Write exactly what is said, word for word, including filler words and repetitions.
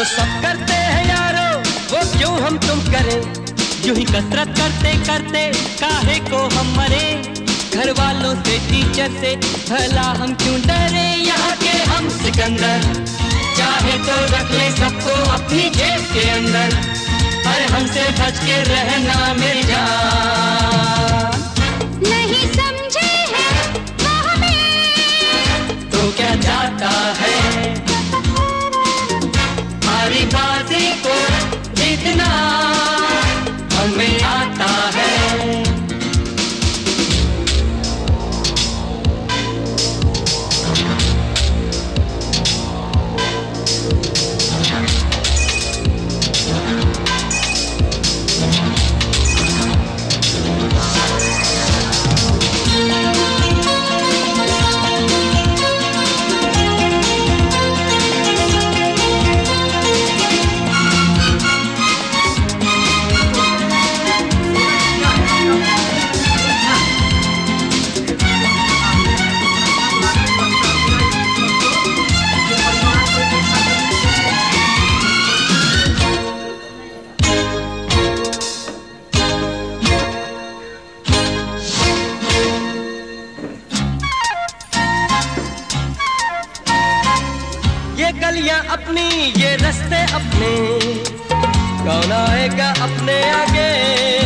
सब करते हैं यारो वो क्यों हम तुम करें, यूं ही कसरत करते करते काहे को हम मरे। घर वालों से टीचर से भला हम क्यों डरे, यहाँ के हम सिकंदर चाहे तो रख ले सबको अपनी जेब के अंदर। अरे हमसे बच के रहना मेरी जान, नहीं समझे हैं वो हमें तो क्या चाहता है हमारी बाजी को जीतना हमें आता है। ये गलियां अपनी ये रास्ते अपने, कौन आएगा अपने आगे।